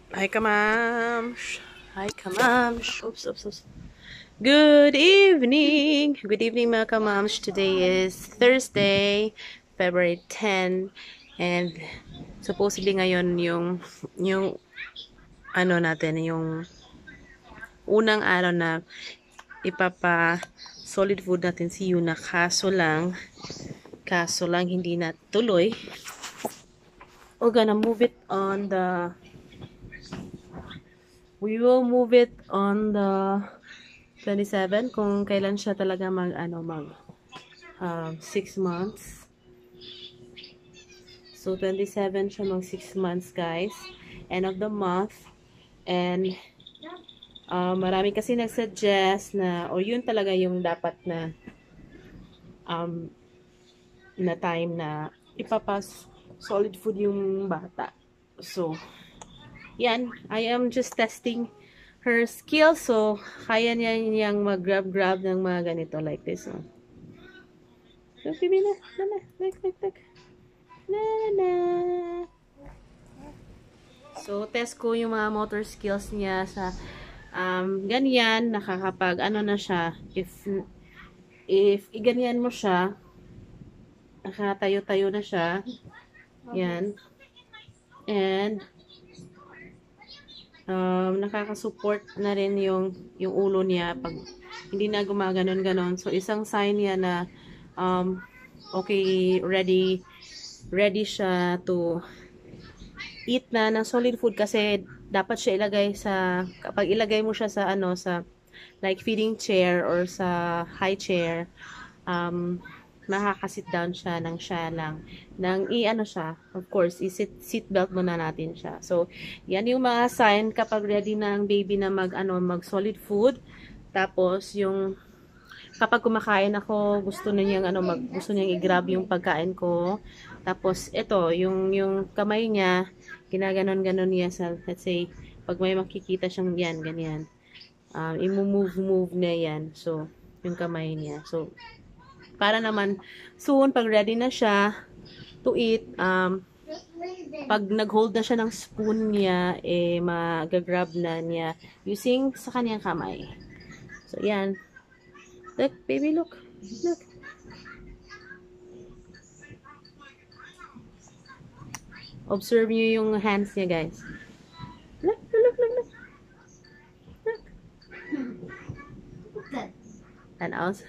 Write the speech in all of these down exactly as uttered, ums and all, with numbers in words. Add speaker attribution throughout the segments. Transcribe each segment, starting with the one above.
Speaker 1: Hi, Kamamsh. Hi, Kamamsh. Oops, oops, oops. Good evening. Good evening, mga Kamamsh. Today is Thursday, February tenth. And supposedly ngayon yung, yung, ano natin, yung unang araw na ipapa solid food natin si Yuna. Kaso lang, kaso lang hindi na tuloy. We're gonna move it on the we will move it on the twenty-seven kung kailan siya talaga mag ano mag um, six months. So twenty-seven siya mag six months, guys, end of the month. And uh, marami kasi nagsuggest na o yun talaga yung dapat na um, na time na ipapas solid food yung bata. So yan, I am just testing her skills. So, kaya niya niyang mag-grab-grab ng mga ganito like this. Oh. So, pibi na, na, na, tak, tak, tak. Na, na. So, test ko yung mga motor skills niya sa um, ganyan, nakakapag, ano na siya, if, if iganyan mo siya, nakatayo-tayo na siya. Yan. And, Um, nakaka-support na rin yung, yung ulo niya pag hindi na gumaganon-ganon. So, isang sign niya na um, okay, ready ready siya to eat na ng solid food kasi dapat siya ilagay sa, kapag ilagay mo siya sa ano, sa like feeding chair or sa high chair, um, makaka-sit down siya ng siya lang. Nang i-ano siya, of course, i-sit seat belt muna natin siya. So, yan yung mga sign kapag ready na ang baby na mag, ano, mag solid food. Tapos, yung kapag kumakain ako, gusto na niyang, ano, mag, gusto niyang i-grab yung pagkain ko. Tapos, ito, yung, yung kamay niya, ginaganon-ganon niya sa, let's say, pag may makikita siyang yan, ganyan. Um, i-move-move na yan. So, yung kamay niya. So, para naman soon pag ready na siya to eat, um pag nag-hold na siya ng spoon niya, eh mag-grab na niya using sa kanyang kamay. So yan, look baby, look look, observe niyo yung hands niya, guys. Look look look look look, and also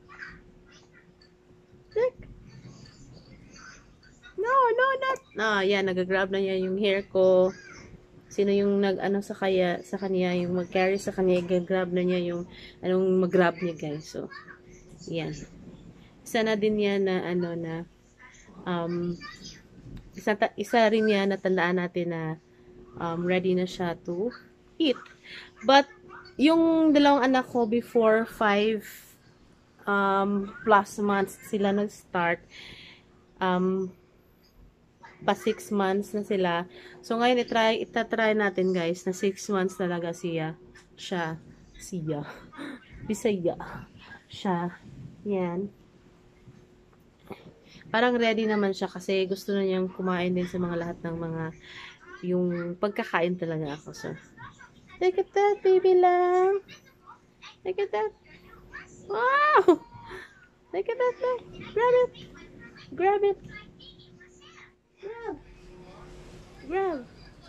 Speaker 1: look. No, no, not. Ah, yan, nag-grab na niya yung hair ko. Sino yung nag-ano sa kaya sa kanya, yung mag-carry sa kanya, i-grab na niya yung anong mag-grab niya, guys. So, yan. Isa na din yan na ano na um isa, isa rin yan na tandaan natin na um, ready na siya to eat. But yung dalawang anak ko before five um plus months sila nag-start, um pa six months na sila. So, ngayon, itry, itatry natin, guys, na six months talaga siya. Siya. Siya. Bisaya. Siya. Yan. Parang ready naman siya kasi gusto na niyang kumain din sa mga lahat ng mga yung pagkakain talaga ako. So, look at that, baby lang. Look at that. Wow! Look at that, look. Grab it. Grab it. Grab. Grab.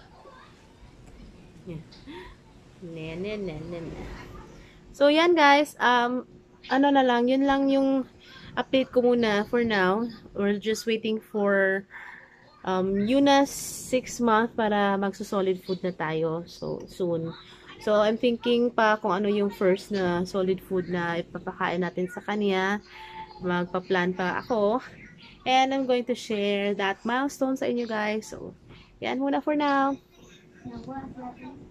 Speaker 1: Yeah. Ne, ne, ne, ne, ne. So, yan, guys. Um, ano na lang, yun lang yung update ko muna for now. We're just waiting for um, Yuna's six month para magso-solid food na tayo. So, soon. So, I'm thinking pa kung ano yung first na solid food na ipapakain natin sa kanya. Magpa-plan pa ako. And I'm going to share that milestone sa inyo, guys. So, yan muna for now.